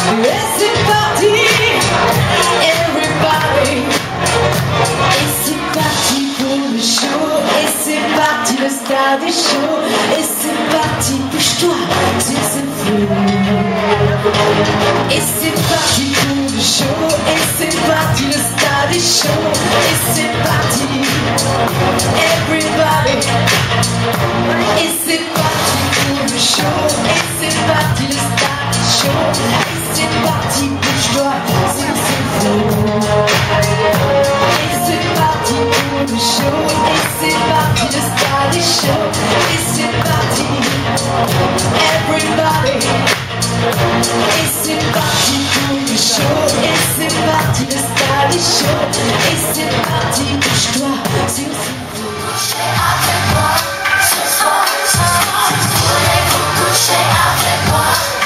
Et c'est parti, everybody. Et c'est parti pour le show. Et c'est parti le star du show. Et c'est parti, bouge-toi, c'est ce flou. Et c'est parti pour le show. Et c'est parti le star du show. Et c'est parti, everybody. Et c'est parti pour le show. Et c'est parti le star du show. Et c'est parti, bouge-toi, c'est ce flou. Et c'est parti pour le show. Et c'est parti le star du show. Et c'est parti, everybody. Et c'est parti pour le show. Et c'est parti le star du show. Et c'est parti, bouge-toi sur ce flou. Avec moi, ce soir, voulez-vous coucher avec moi?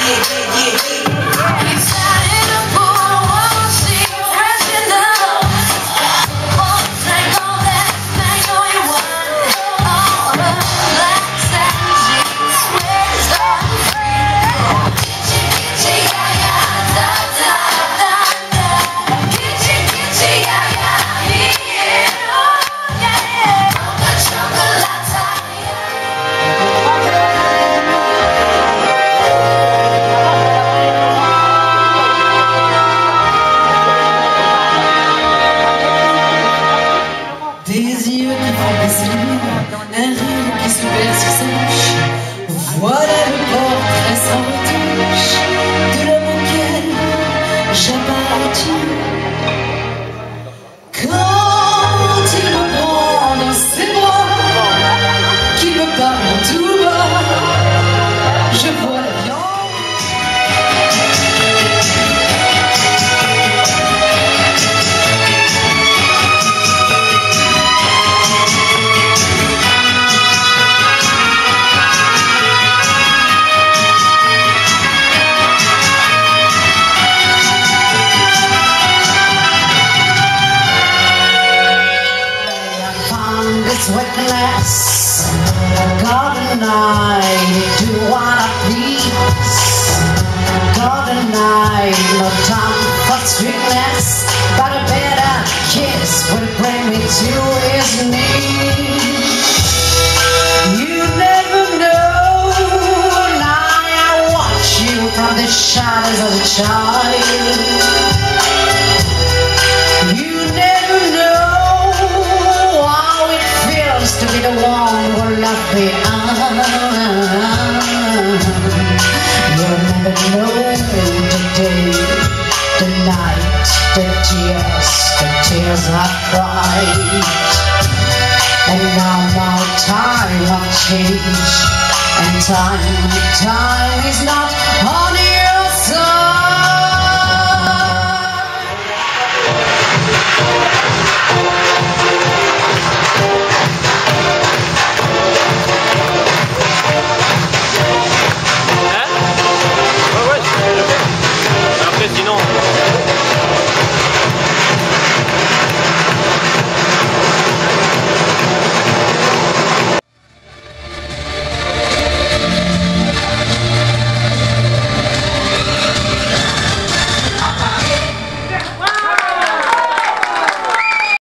Des yeux qui font baisser les lumières, un rire qui se perd sur sa bouche. Voilà le portrait sans retouche de l'homme auquel j'appartiens. Quand il me prend dans ses bras, qu'il me parle tout bas, je vois la viande. Witness, God and I do wanna please. God and I, no time for sweetness, but a better kiss will bring me to his knees. You never know, now I watch you from the shadows of a child. You never know to be the one who left behind. You'll never know the day, the night, the tears I've cried. And now my time of change, and time is not on your side.